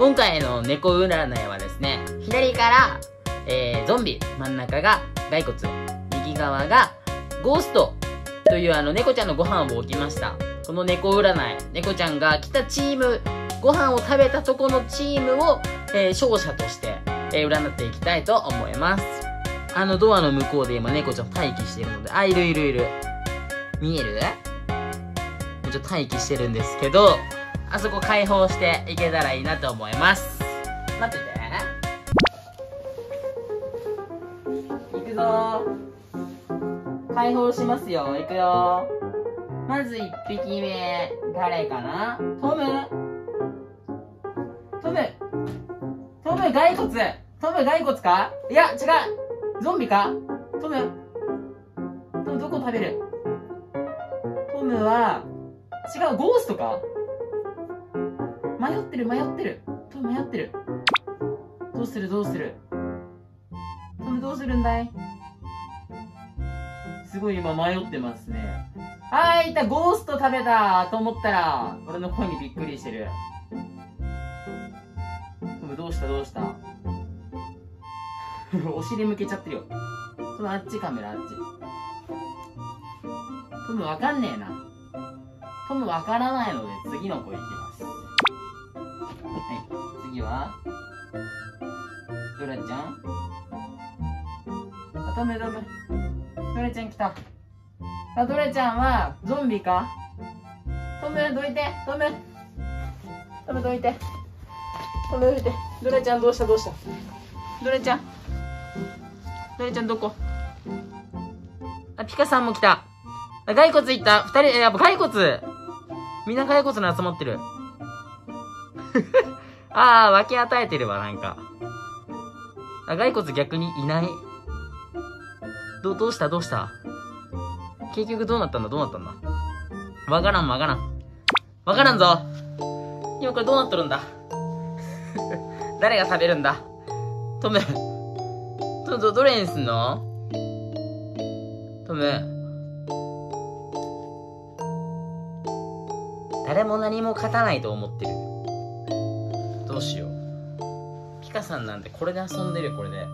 今回の猫占いはですね、左から、ゾンビ、真ん中が骸骨、右側がゴーストという猫ちゃんのご飯を置きました。この猫占い、猫ちゃんが来たチーム、ご飯を食べたとこのチームを、勝者として、占っていきたいと思います。ドアの向こうで今猫ちゃん待機してるので、いる。見える？ちょっと待機してるんですけど、あそこ開放していけたらいいなと思います。待ってて。行くぞー。開放しますよ。行くよー。まず1匹目、誰かな？トム骸骨。トム骸骨か？いや、違う。ゾンビか？トムどこ食べる？トムは、違う、ゴーストか？迷ってる。トム迷ってる。どうする？トムどうするんだい？すごい今迷ってますね。いた！ゴースト食べたと思ったら、俺の声にびっくりしてる。トムどうしたお尻向けちゃってるよ。トムあっちカメラあっち。トムわかんねえな。トムわからないので次の子いきます。はい、次はドラちゃん。トムドラちゃん来た。ドラちゃんはゾンビか？トムどいて。トムどいて。ドラちゃんどうした？ドラちゃんどこ？ピカさんも来た。骸骨いった。2人、やっぱ骸骨。みんな骸骨に集まってる。分け与えてるわ、なんか。骸骨逆にいない。どうした結局どうなったんだわからんぞ。今これどうなっとるんだ誰が食べるんだ？トム。どれにすんの？トム。誰も何も勝たないと思ってる。どうしよう。ピカさんなんてこれで遊んでる、これで。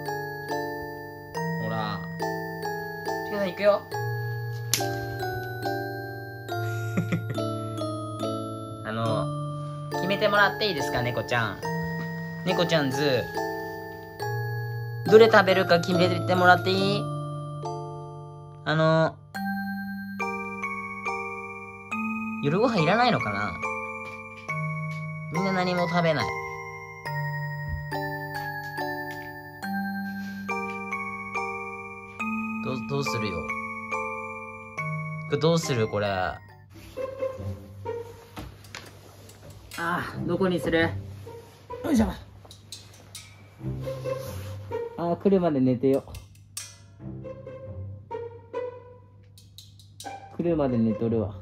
ほら。ピカさん行くよ。決めてもらっていいですか、猫ちゃんズ。どれ食べるか決めてもらっていい？夜ご飯いらないのかな？みんな何も食べない。どうするよ。どうするこれ。どこにする？よいしょ。来るまで寝てよ。来るまで寝とるわ。